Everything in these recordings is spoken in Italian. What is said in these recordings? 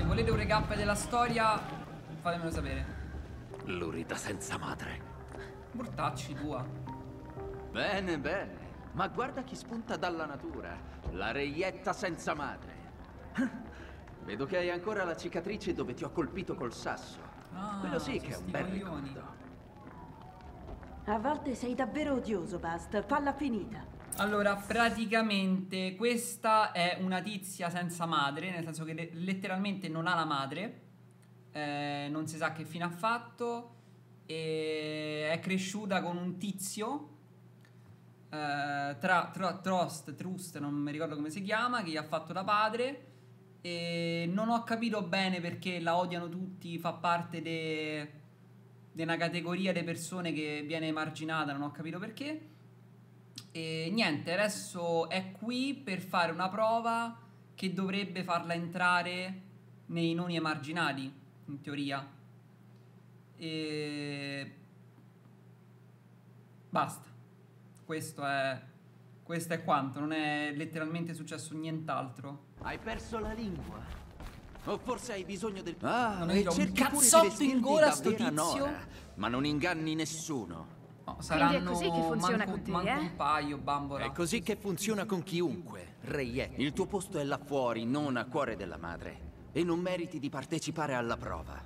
volete un recap della storia, fatemelo sapere. Lurida senza madre. Mortacci tua. Bene, bene. Ma guarda chi spunta dalla natura. La reietta senza madre. Vedo che hai ancora la cicatrice dove ti ho colpito col sasso. Ah, Quello sì che è un bel coglioni. ricordo. A volte sei davvero odioso, Bast. Falla finita. Allora, praticamente questa è una tizia senza madre, nel senso che letteralmente non ha la madre, non si sa che fine ha fatto, e è cresciuta con un tizio, Trust, non mi ricordo come si chiama, che gli ha fatto da padre, e non ho capito bene perché la odiano tutti, fa parte di una categoria di persone che viene emarginata, non ho capito perché. E niente, adesso è qui per fare una prova che dovrebbe farla entrare nei non emarginati, in teoria. E basta. Questo è quanto, non è letteralmente successo nient'altro. Hai perso la lingua. O forse hai bisogno del... Non e è un cerchi pure di cazzotto in vestirti gola da sto vera tizio. Nora, ma non inganni nessuno. No, saranno Quindi è così che funziona con te, manco eh? un paio, bambola. È così che funziona con chiunque, reietta. Il tuo posto è là fuori, non a cuore della madre. E non meriti di partecipare alla prova.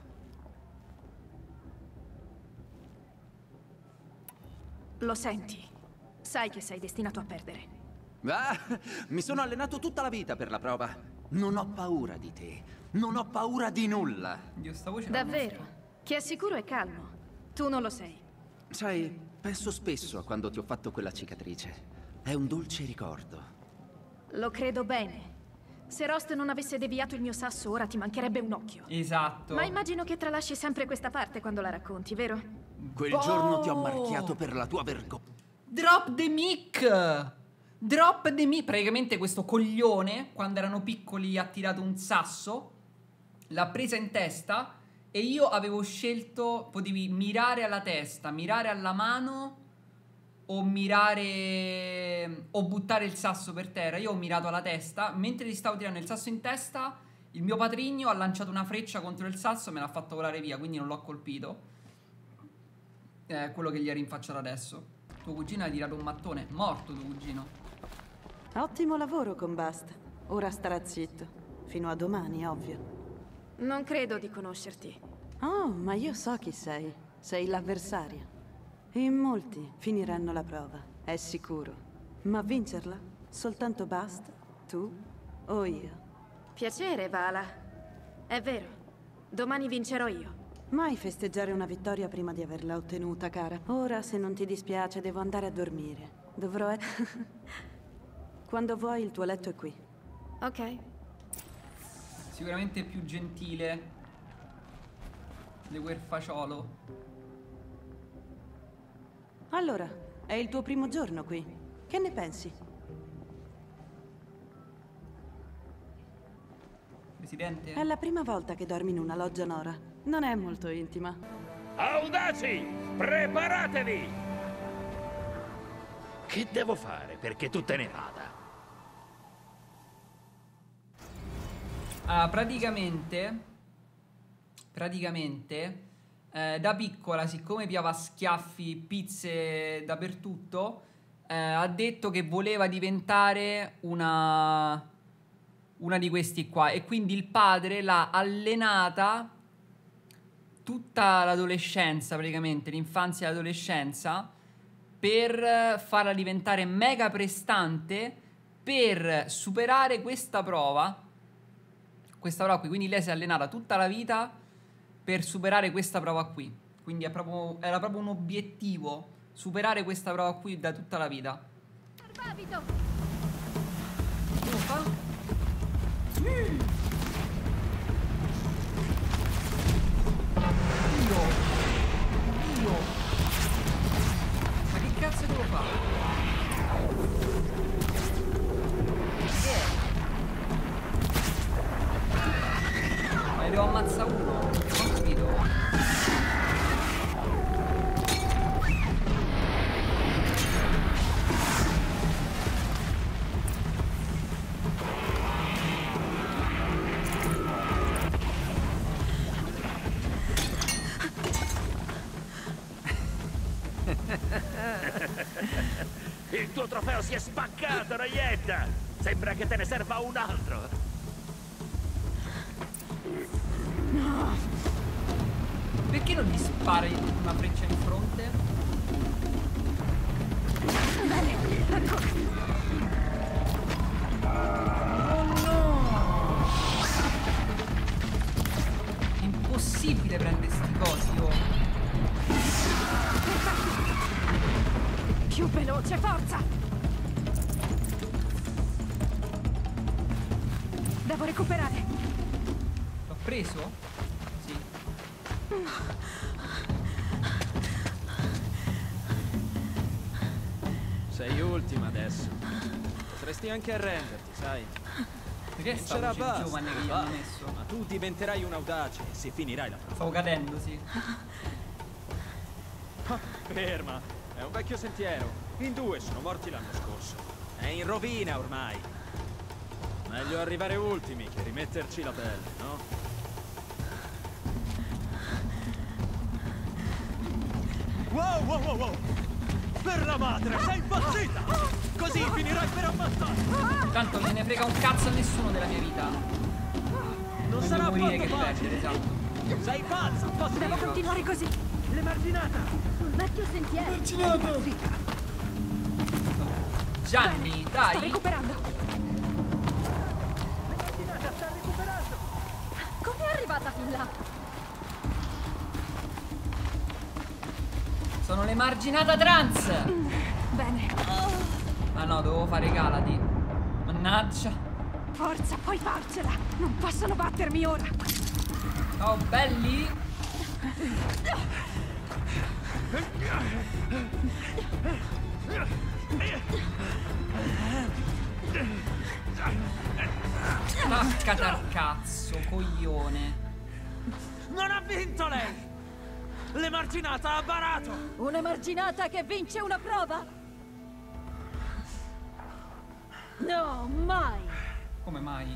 Lo senti. Sai che sei destinato a perdere. Ah, mi sono allenato tutta la vita per la prova. Non ho paura di te. Non ho paura di nulla. Dio, sta voce la Davvero? Chi è sicuro è calmo. Tu non lo sei. Sai, penso spesso a quando ti ho fatto quella cicatrice. È un dolce ricordo. Lo credo bene. Se Rost non avesse deviato il mio sasso, ora ti mancherebbe un occhio. Esatto. Ma immagino che tralasci sempre questa parte quando la racconti, vero? Quel giorno ti ho marchiato per la tua vergogna. Drop the mic! Drop the mic! Praticamente questo coglione, quando erano piccoli, ha tirato un sasso, l'ha presa in testa e io avevo scelto, potevi mirare alla testa, mirare alla mano o mirare o buttare il sasso per terra. Io ho mirato alla testa, mentre gli stavo tirando il sasso in testa, il mio patrigno ha lanciato una freccia contro il sasso e me l'ha fatto volare via, quindi non l'ho colpito. È quello che gli ha rinfacciato adesso. Tuo cugino ha tirato un mattone, morto tuo cugino. Ottimo lavoro con Bast. Ora starà zitto. Fino a domani, ovvio. Non credo di conoscerti. Oh, ma io so chi sei. Sei l'avversario. In molti finiranno la prova, è sicuro. Ma vincerla? Soltanto Bast? Tu o io? Piacere, Vala. È vero. Domani vincerò io. Mai festeggiare una vittoria prima di averla ottenuta, cara. Ora, se non ti dispiace, devo andare a dormire. Dovrò... Quando vuoi, il tuo letto è qui. Ok. Sicuramente più gentile di quel faciolo. Allora, è il tuo primo giorno qui. Che ne pensi? Presidente? È la prima volta che dormi in una loggia Nora. Non è molto intima. Audaci, preparatevi! Che devo fare perché tu te ne vada? Allora, praticamente da piccola, siccome piava schiaffi, pizze dappertutto, ha detto che voleva diventare una di questi qua, e quindi il padre l'ha allenata tutta l'adolescenza, praticamente l'infanzia e l'adolescenza, per farla diventare mega prestante per superare questa prova qui. Quindi lei si è allenata tutta la vita per superare questa prova qui. Quindi era proprio un obiettivo superare questa prova qui da tutta la vita. Barbabito! Come fa? Dio! Ma che cazzo devo fare? Che è? Ma ne devo ammazzare uno? Non ho capito. trofeo si è spaccato, Reietta! Sembra che te ne serva un altro. Perché non gli spari una freccia in fronte? Bene, ancora. Oh no! Impossibile prendere sti cosi, oh. Più veloce, forza! Devo recuperare. L'ho preso? Sì. Sei ultima adesso. Potresti anche arrenderti, sai? Perché Non stavo c'era il basta. giovane che gli hanno messo? Ma tu diventerai un audace se finirai la prova. Stavo cadendo, sì. Ferma, è un vecchio sentiero. In 2 sono morti l'anno scorso. È in rovina ormai. Meglio arrivare ultimi che rimetterci la pelle, no? Wow, wow, wow, wow! Per la madre, sei impazzita! Così finirai per ammazzare! Tanto non me ne frega un cazzo a nessuno della mia vita. Non sarà Devo morire che affatto perdere, facile! esatto. Sei pazza, posso Devo dirlo? continuare così. L'emarginata! Sul vecchio sentiero. Gianni, Sto dai! recuperando. L'emarginata sta recuperando! Come è arrivata fin là? Sono l'emarginata trans! Bene. Ah no, dovevo fare Galadi. Mannaggia. Forza, puoi farcela. Non possono battermi ora. Ciao belli! Staccati al cazzo, coglione. Non ha vinto lei! L'emarginata ha barato! Un'emarginata che vince una prova? No, mai. Come mai?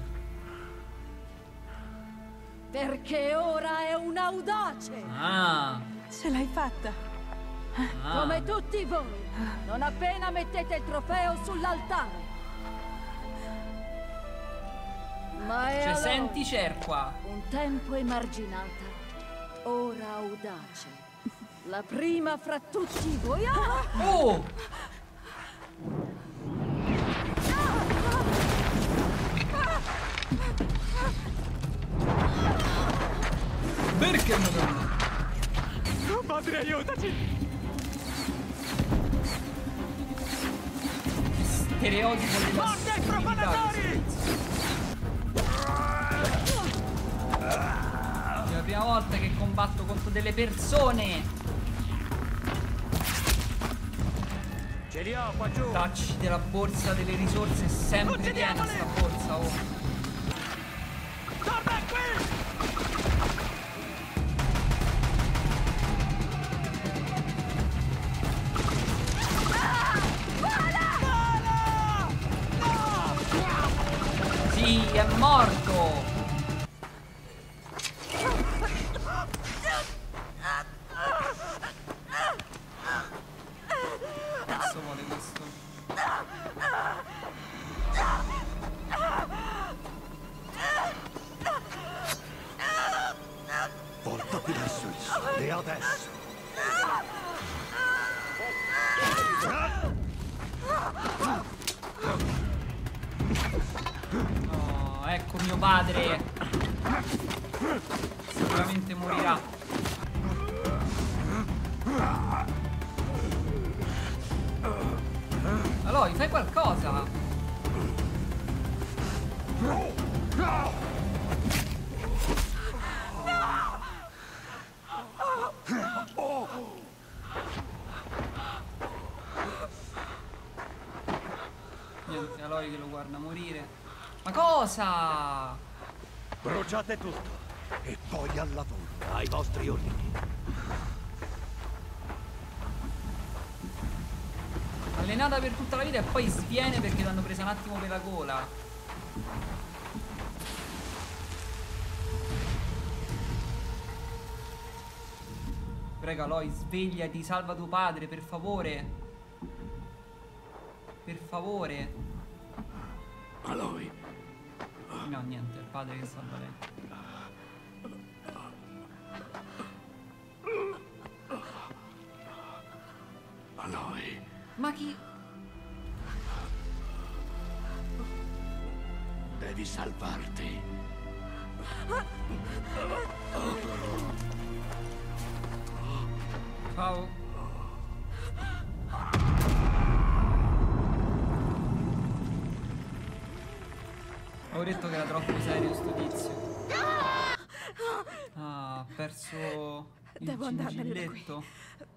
Perché ora è un audace. Ah, Ce l'hai fatta. ah. Come tutti voi. Non appena mettete il trofeo sull'altare. Ma è Cioè, allora senti cerqua. un tempo emarginata, ora audace. La prima fra tutti voi. Ah! Oh! Perché madonna? Madre, aiutaci! Stereotipo della Morte ai stupidità profanatori! È la prima volta che combatto contro delle persone. Ce li ho qua giù! Tacci della borsa delle risorse, è sempre piena sta borsa, oh. Torna qui! Sì, è morto. Cazzo vuole questo? Portati verso il sole adesso. No, ecco mio padre. Sicuramente morirà. Aloy, fai qualcosa. Niente, Aloy che lo guarda morire. Ma cosa? Bruciate tutto e poi al lavoro, ai vostri ordini. Allenata per tutta la vita e poi sviene perché l'hanno presa un attimo per la gola. Prego Aloy, svegliati, salva tuo padre, per favore. Per favore. Aloy. No, niente, è il padre che salva lei. Aloy. Ma chi? Devi salvarti. Ciao. Avevo detto che era troppo serio sto tizio. Ah, ha perso il Devo andarmene da qui. gingilletto.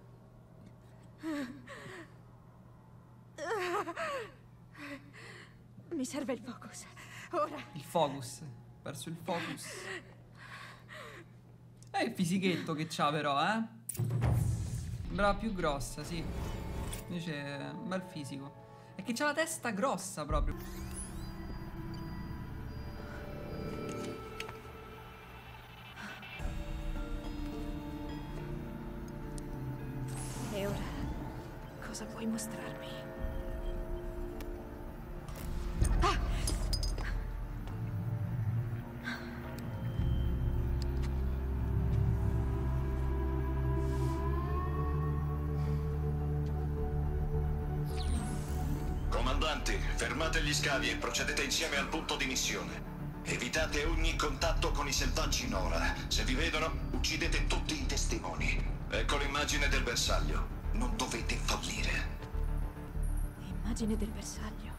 Mi serve il focus. Ora. Il focus. Ha perso il focus. È il fisichetto che c'ha però, eh. Sembrava più grossa, sì. Invece è un bel fisico. È che c'ha la testa grossa proprio. E ora? Cosa vuoi mostrarmi? Comandanti, fermate gli scavi e procedete insieme al punto di missione. Evitate ogni contatto con i selvaggi Nora. Se vi vedono, uccidete tutti i testimoni. Ecco l'immagine del bersaglio. Non dovete fallire. Immagine del bersaglio.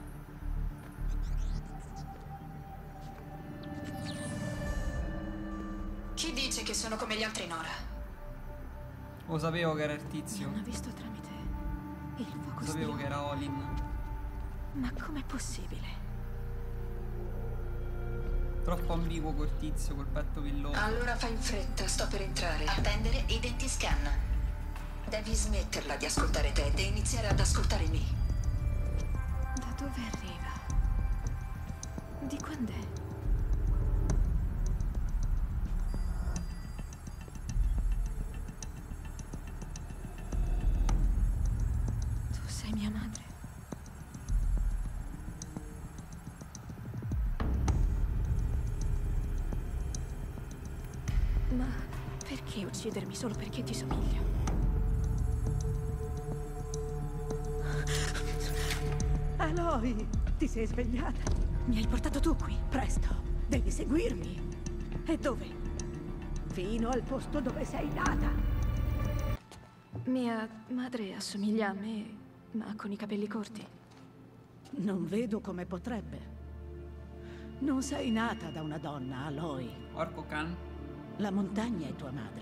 Chi dice che sono come gli altri Nora? Lo sapevo che era il tizio. Non ho visto tramite il Lo focus sapevo di che era Olin. Ma com'è possibile? Troppo ambiguo quel tizio, col petto villoso. Allora fai in fretta, sto per entrare. Attendere identiscan. Devi smetterla di ascoltare Ted e iniziare ad ascoltare me. Da dove arriva? Di quand'è? Tu sei mia madre. Ma perché uccidermi solo perché ti somiglio? Aloy, ti sei svegliata? Mi hai portato tu qui. Presto, devi seguirmi. E dove? Fino al posto dove sei nata. Mia madre assomiglia a me, ma con i capelli corti. Non vedo come potrebbe. Non sei nata da una donna, Aloy. Orco Khan. La montagna è tua madre.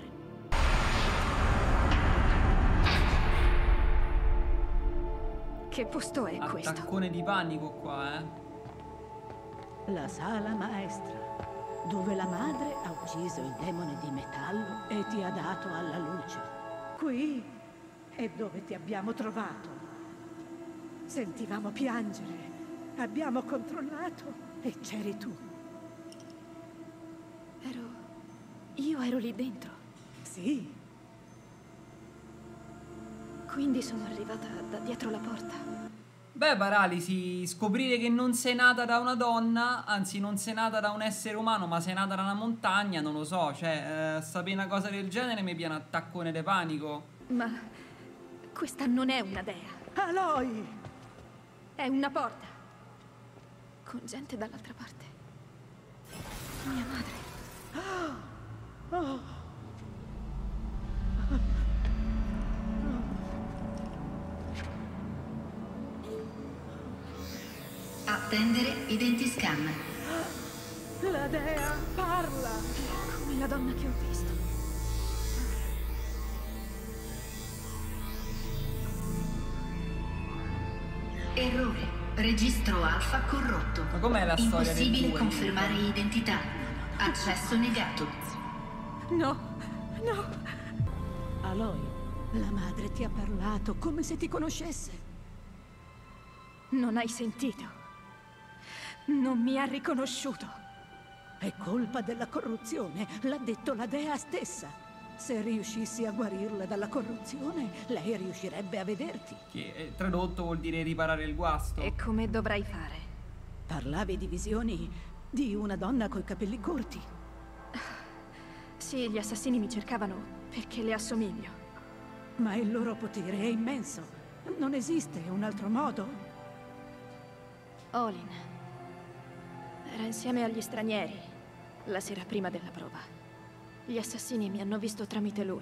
Che posto è questo? Attaccone di panico qua, La sala maestra, dove la madre ha ucciso il demone di metallo e ti ha dato alla luce. Qui è dove ti abbiamo trovato. Sentivamo piangere, abbiamo controllato e c'eri tu. Io ero lì dentro. Sì, Quindi sono arrivata da dietro la porta. Beh, paralisi, scoprire che non sei nata da una donna, anzi non sei nata da un essere umano, ma sei nata da una montagna, non lo so, cioè, sapere una cosa del genere mi viene un attaccone di panico. Ma questa non è una dea. Aloy! È una porta. Con gente dall'altra parte. Mia madre. Oh. Attendere identiscan. La dea parla! Come la donna che ho visto. Errore. Registro alfa corrotto. Ma com'è la storia del Impossibile due? confermare identità. Accesso negato. No, no! Aloy, la madre ti ha parlato come se ti conoscesse. Non hai sentito. Non mi ha riconosciuto. È colpa della corruzione, l'ha detto la dea stessa. Se riuscissi a guarirla dalla corruzione, lei riuscirebbe a vederti. Che tradotto vuol dire riparare il guasto. E come dovrai fare? Parlavi di visioni di una donna coi capelli corti. Sì, gli assassini mi cercavano perché le assomiglio. Ma il loro potere è immenso. Non esiste un altro modo? Olin era insieme agli stranieri la sera prima della prova. Gli assassini mi hanno visto tramite lui.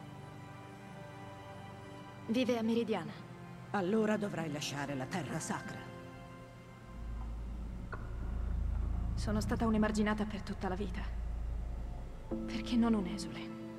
Vive a Meridiana. Allora dovrai lasciare la terra sacra. Sono stata un'emarginata per tutta la vita. Perché non un esule?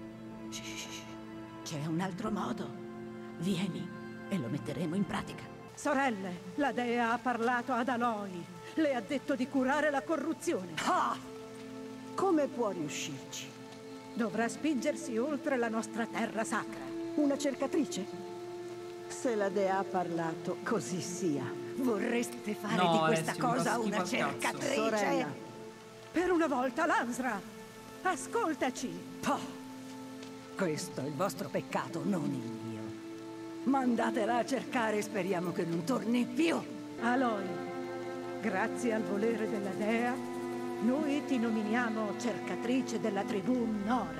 C'è un altro modo. Vieni e lo metteremo in pratica. Sorelle, la dea ha parlato ad Aloy. Le ha detto di curare la corruzione. Ah! Come può riuscirci? Dovrà spingersi oltre la nostra terra sacra. Una cercatrice? Se la dea ha parlato, così sia. Vorreste fare di questa Alessio, cosa una cercatrice? Sorella. Per una volta, Lansra! Ascoltaci! Questo è il vostro peccato, non il mio. Mandatela a cercare e speriamo che non torni più. Aloy, grazie al volere della dea, noi ti nominiamo cercatrice della tribù Nora.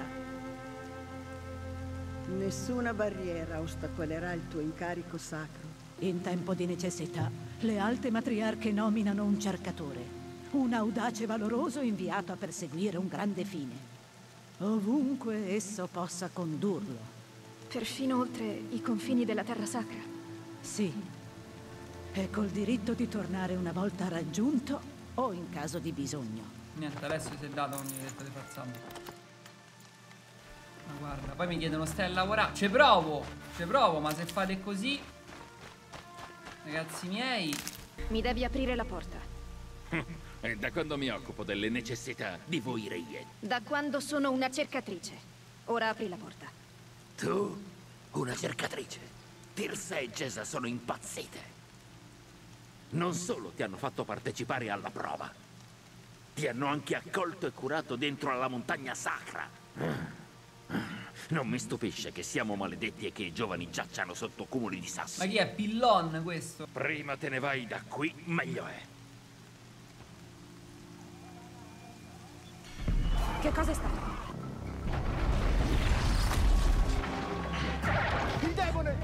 Nessuna barriera ostacolerà il tuo incarico sacro. In tempo di necessità, le alte matriarche nominano un cercatore, un audace valoroso inviato a perseguire un grande fine, ovunque esso possa condurlo. Perfino oltre i confini della terra sacra? Sì, e col diritto di tornare una volta raggiunto o in caso di bisogno. Niente, Alessio si è dato ogni detto di fazzame. Ma guarda, poi mi chiedono stai a lavorare. Ci provo, ma se fate così, ragazzi miei. Mi devi aprire la porta. E da quando mi occupo delle necessità di voi reiet? Da quando sono una cercatrice. Ora apri la porta. Tu? Una cercatrice? Tirsa e Gesa sono impazzite. Non solo ti hanno fatto partecipare alla prova, ti hanno anche accolto e curato dentro alla montagna sacra. Non mi stupisce che siamo maledetti e che i giovani giacciano sotto cumuli di sassi. Ma chi è? Pillon questo? Prima te ne vai da qui, meglio è. Che cosa è stato? Il demone!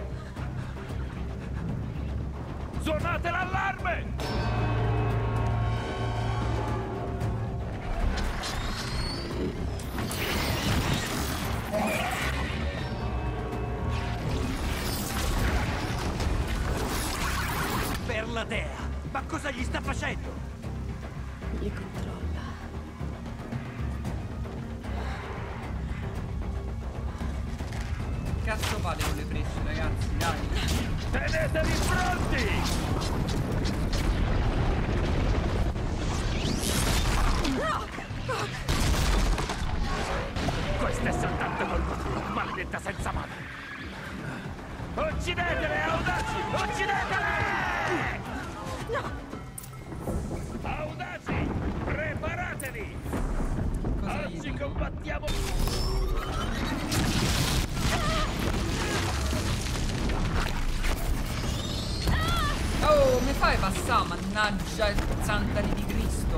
Suonate l'allarme! Per la dea! Ma cosa gli sta facendo? Li controlla. Cazzo fate con le frecce, ragazzi, dai. Tenetevi pronti! Questa è soltanto colpa tua, maledetta senza madre! Uccidetele, audaci! Uccidetele! No! Audaci! Preparatevi! Oggi combattiamo! Oh, mi fai passare, mannaggia santa di Cristo.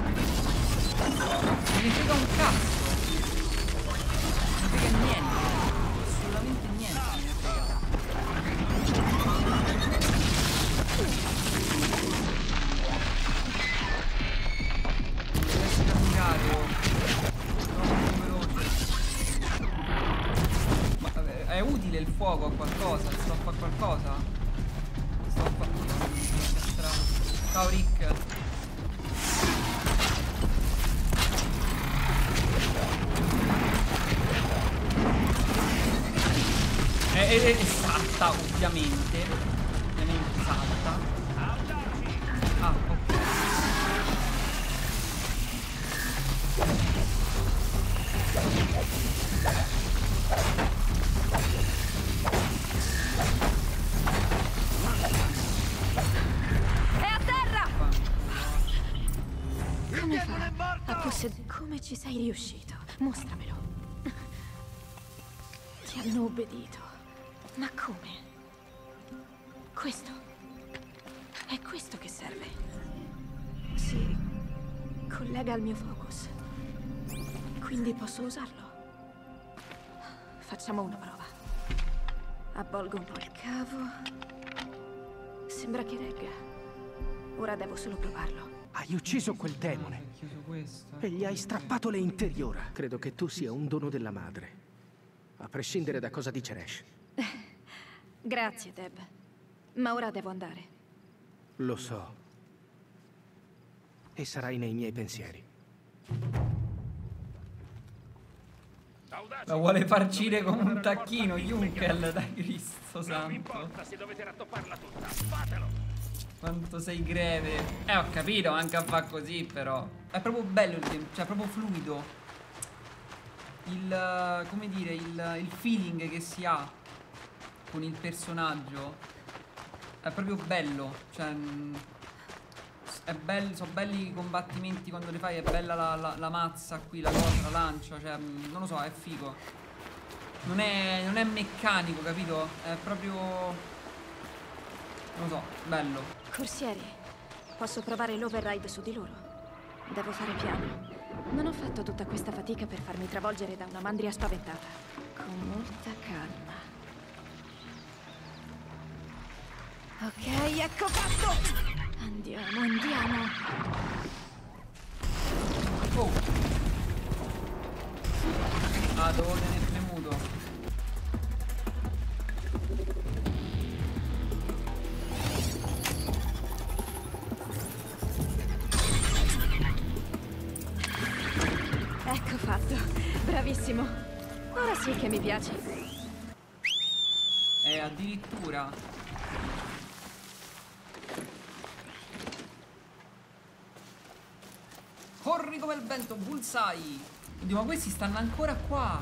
Non mi frega un cazzo. Non mi frega niente. Assolutamente niente mi frega. Non riesco a cambiare. Troppo veloce. Ma è utile il fuoco a qualcosa? Sto a fare qualcosa? Ciao Rick. È salta ovviamente. Ovviamente salta. Ah, ok. Come ci sei riuscito? Mostramelo. Ti hanno obbedito. Ma come? Questo. È questo che serve. Si collega al mio focus. Quindi posso usarlo. Facciamo una prova. Avvolgo un po' il cavo. Sembra che regga. Ora devo solo provarlo. Hai ucciso quel demone. E gli hai strappato le interiora. Credo che tu sia un dono della madre. A prescindere da cosa dice Resh. Grazie, Deb. Ma ora devo andare. Lo so. E sarai nei miei pensieri. La vuole farcire come un tacchino, Junkel, dai Cristo santo. Non mi importa se dovete rattopparla tutta, fatelo! Quanto sei greve. Ho capito, anche a far così, però. È proprio bello il game, cioè è proprio fluido. Come dire, il feeling che si ha con il personaggio è proprio bello. Cioè, è bello, sono belli i combattimenti quando li fai, è bella la mazza qui, la cosa, la lancia, cioè, non lo so, è figo. Non è meccanico, capito? È proprio... non lo so, bello. Corsieri, posso provare l'override su di loro? Devo fare piano. Non ho fatto tutta questa fatica per farmi travolgere da una mandria spaventata. Con molta calma. Ok, ecco fatto! Andiamo, andiamo. Oh. Ah, devo tenere premuto. Ecco fatto. Bravissimo. Ora sì che mi piace. Addirittura. Corri come il vento, bullseye. Oddio, ma questi stanno ancora qua.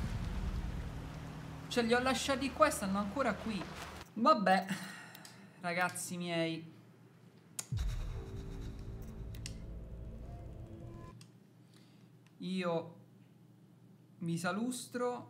Cioè, li ho lasciati qua e stanno ancora qui. Vabbè, ragazzi miei. Io mi salustro